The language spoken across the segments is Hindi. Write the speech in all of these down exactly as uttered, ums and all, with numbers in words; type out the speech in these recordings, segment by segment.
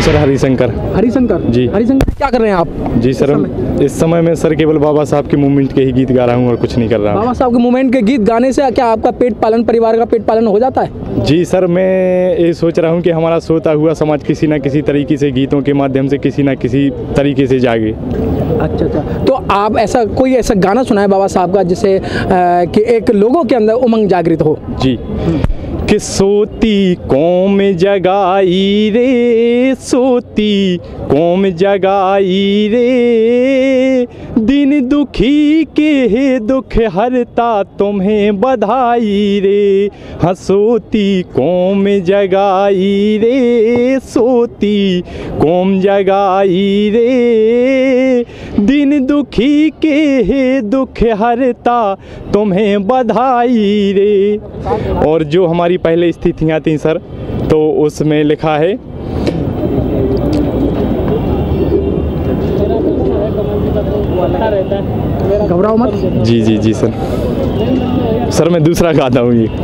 सर हरिशंकर। हरिशंकर जी। हरिशंकर क्या कर रहे हैं आप? जी सर, इस समय में सर केवल बाबा साहब के मूवमेंट के ही गीत गा रहा हूँ और कुछ नहीं कर रहा हूँ। बाबा साहब के मूवमेंट के गीत गाने से क्या आपका पेट पालन, परिवार का पेट पालन हो जाता है? जी सर, मैं ये सोच रहा हूँ कि हमारा सोता हुआ समाज किसी न किसी तरीके से गीतों के माध्यम से किसी न किसी तरीके से जागे। अच्छा अच्छा, तो आप ऐसा कोई ऐसा गाना सुनाए बाबा साहब का जिससे कि एक लोगों के अंदर उमंग जागृत हो? जी। कि सोती कौम जगाई रे, सोती कौम जगाई रे, दिन दुखी के है दुख हरता तुम्हें बधाई रे। हाँ सोती कौम जगाई रे, सोती कौम जगाई रे, दिन दुखी के है दुख हरता तुम्हें बधाई रे। और जो हमारी पहले स्थितियाँ थी सर, तो उसमें लिखा है घबराओ मत। जी जी जी सर, सर मैं दूसरा गाता हूँ ये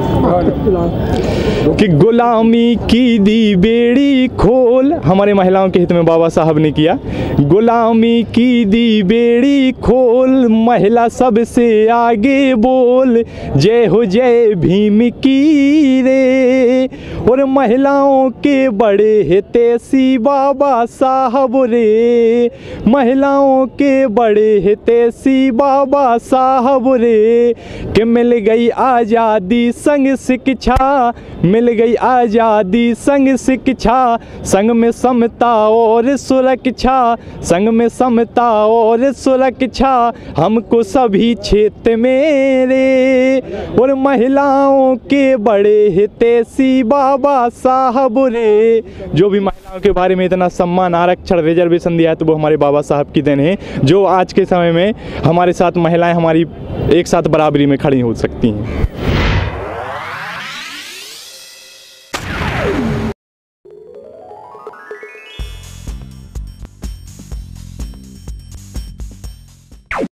कि गुलामी की दी बेड़ी खोल, हमारे महिलाओं के हित में बाबा साहब ने किया। गुलामी की दी बेड़ी खोल, महिला सबसे आगे बोल, जय हो जय भीम की रे। और महिलाओं के बड़े हितैषी बाबा साहब रे, महिलाओं के बड़े हितैषी बाबा साहब रे। कि मिल गई आज़ादी संग शिक्षा, मिल गई आज़ादी संग शिक्षा, संग में समता और सुरक्षा, संग में समता और सुरक्षा, हमको सभी क्षेत्र में रे। और महिलाओं के बड़े हितैषी बाबा साहब रे। जो भी महिलाओं के बारे में इतना सम्मान, आरक्षण, रिजर्वेशन दिया है तो वो हमारे बाबा साहब की देन है, जो आज के समय में हमारे साथ महिलाएं हमारी एक साथ बराबरी में खड़ी हो सकती हैं।